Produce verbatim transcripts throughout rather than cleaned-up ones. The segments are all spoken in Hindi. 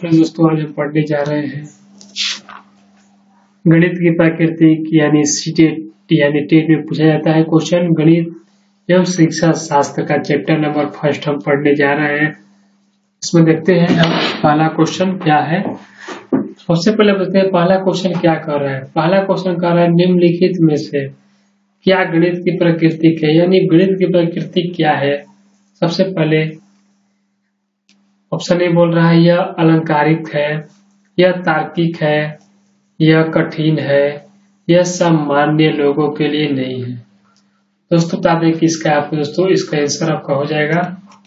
हेलो दोस्तों, आज हम पढ़ने जा रहे हैं गणित की प्रकृति यानी सीटेट यानी टेट में पूछा जाता है क्वेश्चन गणित एवं शिक्षा शास्त्र का चैप्टर नंबर फर्स्ट हम पढ़ने जा रहे हैं। इसमें देखते हैं हम पहला क्वेश्चन क्या है। सबसे पहले देखते हैं पहला क्वेश्चन क्या कर रहा है। पहला क्वेश्चन कर रहा है निम्नलिखित में से क्या गणित की प्रकृति है, यानी गणित की प्रकृति क्या है। सबसे पहले ऑप्शन ए बोल रहा है यह अलंकारिक है, यह तार्किक है, यह कठिन है, यह सामान्य लोगों के लिए नहीं है। दोस्तों बता दें कि इसका आपको दोस्तों इसका आंसर आपका हो जाएगा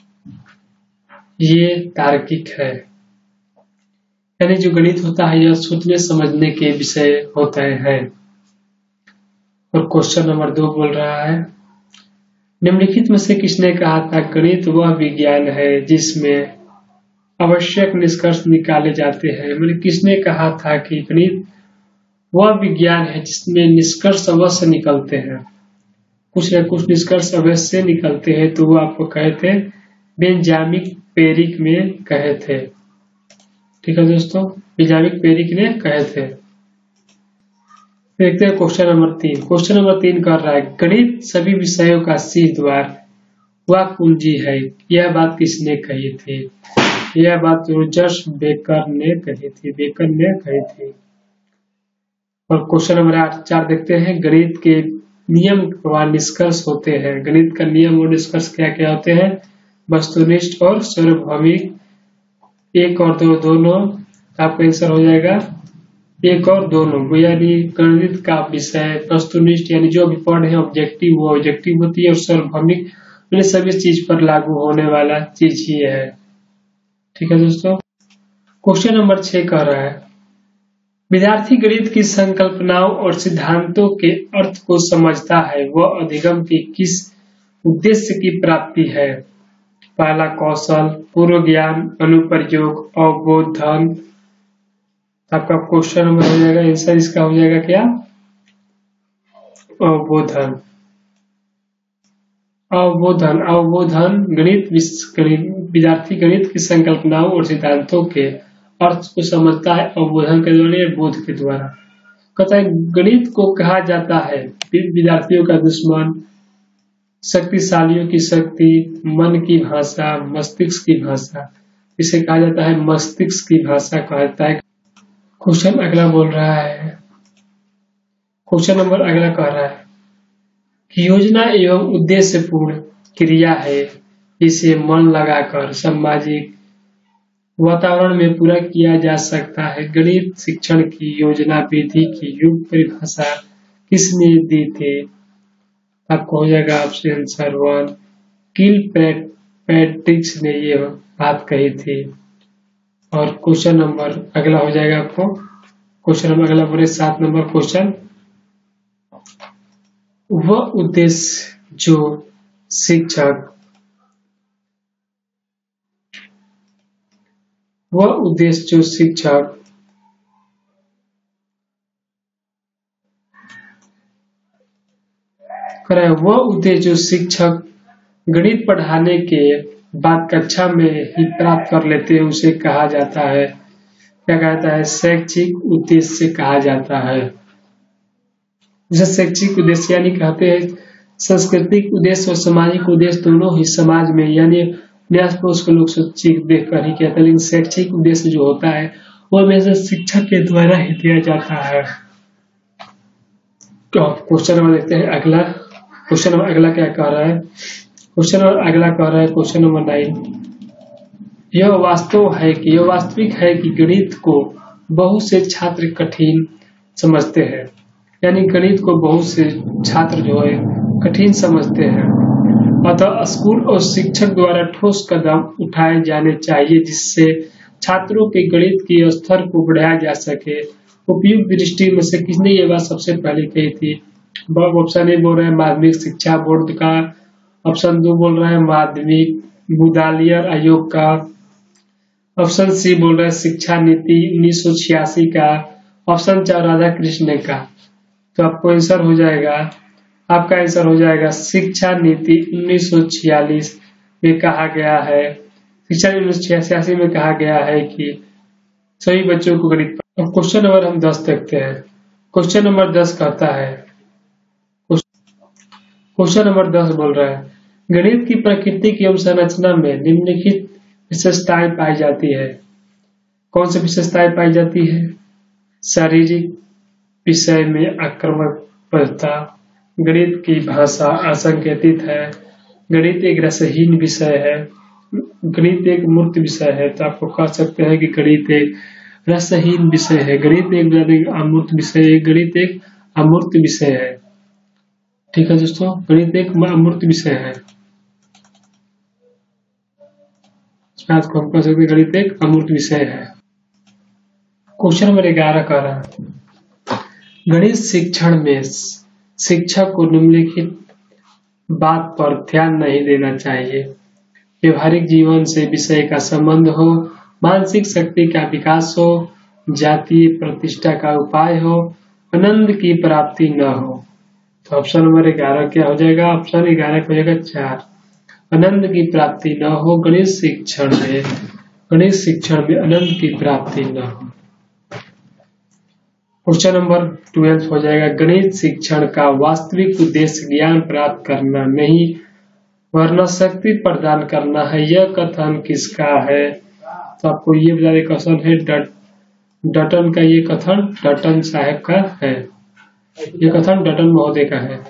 ये तार्किक है। यानी जो गणित होता है यह सोचने समझने के विषय होते हैं। और क्वेश्चन नंबर दो बोल रहा है निम्नलिखित में से किसने कहा था गणित वह विज्ञान है जिसमें आवश्यक निष्कर्ष निकाले जाते हैं। मतलब किसने कहा था कि गणित वह विज्ञान है जिसमें निष्कर्ष अवश्य निकलते हैं, कुछ न कुछ निष्कर्ष अवश्य निकलते हैं। तो वो आपको कहे थे बेंजामिन पेरिक में कहे थे। ठीक है दोस्तों, बेंजामिन पेरिक ने कहे थे। देखते हैं क्वेश्चन नंबर तीन। क्वेश्चन नंबर तीन कर रहा है गणित सभी विषयों का शीर्ष द्वार व कुंजी है। यह बात किसने कही थी? यह बात जॉर्ज बेकर ने कही थी बेकर ने कही थी। और क्वेश्चन नंबर आठ चार देखते हैं गणित के नियम व निष्कर्ष होते हैं। गणित का नियम और निष्कर्ष क्या क्या होते हैं? वस्तुनिष्ठ और सार्वभौमिक। एक और दो दोनों आपका आंसर हो जाएगा एक और दोनों। यानी गणित का विषय वस्तुनिष्ठ यानी जो भी पढ़ है ऑब्जेक्टिव वो ऑब्जेक्टिव होती है, और सार्वभौमिक सभी चीज पर लागू होने वाला चीज ही है। ठीक है दोस्तों, क्वेश्चन नंबर छह कह रहा है विद्यार्थी गणित की संकल्पनाओं और सिद्धांतों के अर्थ को समझता है, वह अधिगम के किस उद्देश्य की प्राप्ति है? पहला कौशल, पूर्व ज्ञान, अनुप्रयोग, अवबोधन। आपका क्वेश्चन नंबर हो जाएगा आंसर इसका हो जाएगा क्या? अवबोधन। अवबोधन अवबोधन गणित विद्यार्थी गणित की संकल्पनाओं और सिद्धांतों के अर्थ को समझता है अवबोधन के द्वारा या बोध के द्वारा। कहता है गणित को कहा जाता है विद्यार्थियों का दुश्मन, शक्तिशालियों की शक्ति, मन की भाषा, मस्तिष्क की भाषा। इसे कहा जाता है मस्तिष्क की भाषा कहा जाता है। क्वेश्चन अगला बोल रहा है क्वेश्चन नंबर अगला कह रहा है कि योजना एवं उद्देश्य पूर्ण क्रिया है, इसे मन लगाकर सामाजिक वातावरण में पूरा किया जा सकता है। गणित शिक्षण की योजना विधि की युग परिभाषा किसने दी थी? आपको हो जाएगा option answer one Kilpatrick's ने ये बात कही थी। और क्वेश्चन नंबर अगला हो जाएगा आपको क्वेश्चन नंबर अगला बोले सात नंबर क्वेश्चन वह उद्देश्य जो शिक्षक वह उद्देश्य जो शिक्षक करे वह उद्देश्य जो शिक्षक गणित पढ़ाने के बाद कक्षा में ही प्राप्त कर लेते हैं उसे कहा जाता है क्या कहता है? शैक्षिक उद्देश्य कहा जाता है। जैसे शैक्षिक उद्देश्य यानी कहते हैं सांस्कृतिक उद्देश्य और सामाजिक उद्देश्य दोनों ही समाज में यानी अपने आस पड़ोस के लोग देख कर ही कहते हैं, लेकिन शैक्षिक उद्देश्य जो होता है वो हमेशा शिक्षक के द्वारा ही दिया जाता है। तो क्वेश्चन नंबर देखते हैं अगला क्वेश्चन नंबर अगला क्या कह रहा है? क्वेश्चन नंबर अगला कह रहा है क्वेश्चन नंबर नाइन यह वास्तव है कि यह वास्तविक है कि गणित को बहुत से छात्र कठिन समझते हैं। यानी गणित को बहुत से छात्र जो है कठिन समझते हैं, अतः स्कूल और शिक्षक द्वारा ठोस कदम उठाए जाने चाहिए जिससे छात्रों के गणित के स्तर को बढ़ाया जा सके। उपयुक्त दृष्टि में से किसने ये बात सबसे पहले कही थी? ऑप्शन ए बोल रहे हैं माध्यमिक शिक्षा बोर्ड का, ऑप्शन दो बोल रहे हैं माध्यमिक मुदालियर आयोग का, ऑप्शन सी बोल रहे हैं शिक्षा नीति उन्नीस सौ छियासी का, ऑप्शन चार राधा कृष्ण का। तो आपको आंसर हो जाएगा आपका आंसर हो जाएगा शिक्षा नीति उन्नीस सौ छियालीस में कहा गया है शिक्षा नीति उन्नीस सौ छियासी में कहा गया है कि सभी बच्चों को गणित। अब क्वेश्चन नंबर हम दस देखते हैं। क्वेश्चन नंबर दस कहता है, क्वेश्चन नंबर दस बोल रहा है, गणित की प्रकृति एवं संरचना में निम्नलिखित विशेषताएं पाई जाती है। कौन सी विशेषताएं पाई जाती है? शारीरिक विषय में आक्रामकता, गणित की भाषा असंकेतित है, गणित एक रसहीन विषय है, गणित एक मूर्त विषय है। तो आपको कह सकते हैं कि गणित एक रसहीन विषय है, गणित एक अमूर्त विषय है, गणित एक अमूर्त विषय है। ठीक है दोस्तों, गणित एक अमूर्त विषय है। इस बात को हम कह सकते हैं गणित एक अमूर्त विषय है। क्वेश्चन नंबर ग्यारह कह रहा है, गणित शिक्षण में शिक्षक को निम्नलिखित बात पर ध्यान नहीं देना चाहिए। व्यवहारिक जीवन से विषय का संबंध हो, मानसिक शक्ति का विकास हो, जातीय प्रतिष्ठा का उपाय हो, आनंद की प्राप्ति न हो। तो ऑप्शन नंबर ग्यारह क्या हो जाएगा? ऑप्शन ग्यारह हो जाएगा चार, आनंद की प्राप्ति न हो। गणित शिक्षण में गणित शिक्षण में आनंद की प्राप्ति न हो। क्वेश्चन नंबर ट्वेल्व हो जाएगा, गणित शिक्षण का वास्तविक उद्देश्य ज्ञान प्राप्त करना नहीं वरना शक्ति प्रदान करना है। यह कथन किसका है? तो आपको ये बता दें, क्वेश्चन है डट, डटन का। ये कथन डटन साहब का है, ये कथन डटन महोदय का है,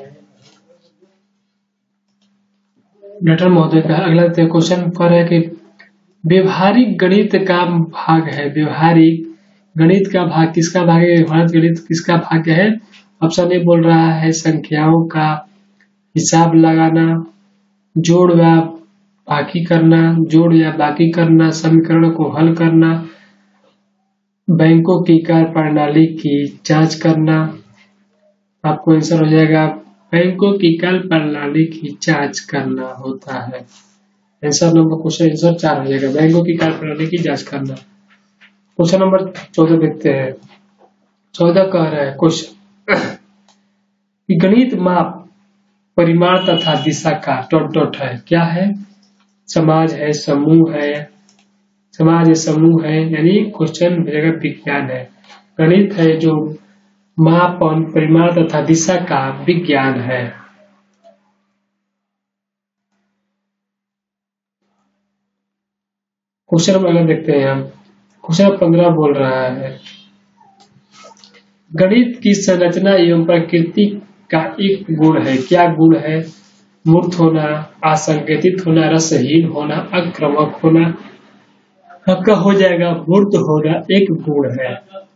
डटन महोदय का है। अगला क्वेश्चन पर है कि व्यवहारिक गणित का भाग है। व्यवहारिक गणित का भाग किसका भाग है? व्यवहारिक गणित किसका भाग है? ऑप्शन ए बोल रहा है संख्याओं का हिसाब लगाना, जोड़ या बाकी करना, जोड़ या बाकी करना, समीकरण को हल करना, बैंकों की कार्य प्रणाली की जांच करना। आपको आंसर हो जाएगा बैंकों की कार्य प्रणाली की जांच करना होता है। आंसर नंबर क्वेश्चन आंसर चार हो जाएगा, बैंकों की कार्य प्रणाली की जांच करना। क्वेश्चन नंबर चौदह देखते हैं। चौदह कह रहा है क्वेश्चन, गणित माप, परिमाण तथा दिशा का डॉट डॉट है। क्या है? समाज है, समूह है, समाज है, समूह है, यानी क्वेश्चन विज्ञान है। गणित है जो मापन, परिमाण तथा दिशा का विज्ञान है। क्वेश्चन नंबर देखते हैं हम। क्वेश्चन पंद्रह बोल रहा है, गणित की संरचना एवं प्रकृति का एक गुण है। क्या गुण है? मूर्त होना, असंकेतित होना, रसहीन होना, आक्रामक होना। आपका हो जाएगा मूर्त होना एक गुण है।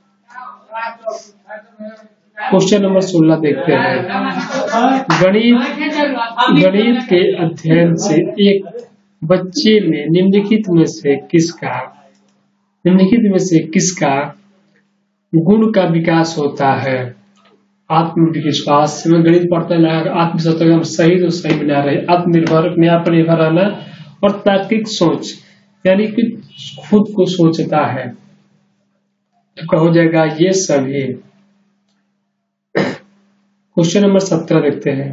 क्वेश्चन नंबर सोलह देखते हैं, गणित गणित के अध्ययन से एक बच्चे में निम्नलिखित में से किसका निम्नलिखित में से किसका गुण का विकास होता है? आत्मविश्वास में गणित पढ़ता है, आत्मविश्वास हम सही तो सही बना रहे, आत्मनिर्भर, अपने आप पर निर्भर रहना और तार्किक सोच, यानी कि खुद को सोचता है। तो हो जाएगा ये सभी। क्वेश्चन नंबर सत्रह देखते हैं।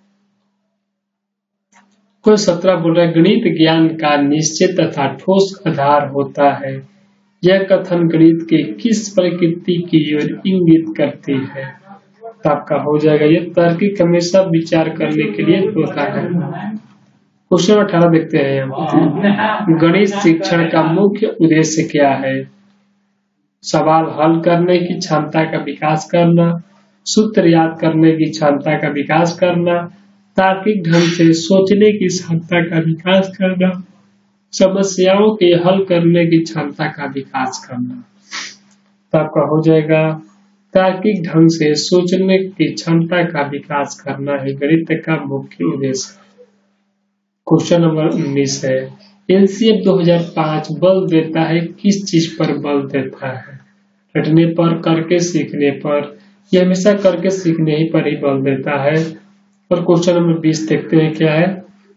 क्वेश्चन सत्रह बोल रहा है, गणित ज्ञान का निश्चित तथा ठोस आधार होता है। यह कथन गणित के किस प्रकृति की ओर इंगित करती है? तो आपका हो जाएगा ये तार्किक, हमेशा विचार करने के लिए होता है। क्वेश्चन अठारह देखते हैं हम, गणित शिक्षण का मुख्य उद्देश्य क्या है? सवाल हल करने की क्षमता का विकास करना, सूत्र याद करने की क्षमता का विकास करना, तार्किक ढंग से सोचने की क्षमता का विकास करना, समस्याओं के हल करने की क्षमता का विकास करना। तो आपका हो जाएगा तार्किक ढंग से सोचने की क्षमता का विकास करना है गणित का मुख्य उद्देश्य। क्वेश्चन नंबर उन्नीस है, एलसीएम दो हज़ार पाँच बल देता है किस चीज पर बल देता है? रटने पर, करके सीखने पर? यह हमेशा करके सीखने ही पर ही बल देता है। और क्वेश्चन नंबर बीस देखते हैं क्या है।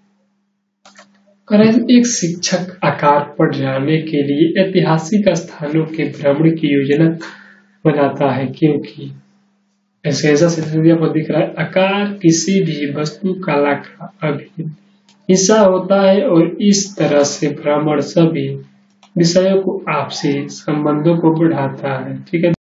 एक शिक्षक आकार पर जाने के लिए ऐतिहासिक स्थानों के भ्रमण की योजना बनाता है, क्योंकि ऐसे ऐसा पर दिख रहा है, आकार किसी भी वस्तु कला का अभिन्न हिस्सा होता है और इस तरह से भ्रमण सभी विषयों को आपसी संबंधों को बढ़ाता है। ठीक है।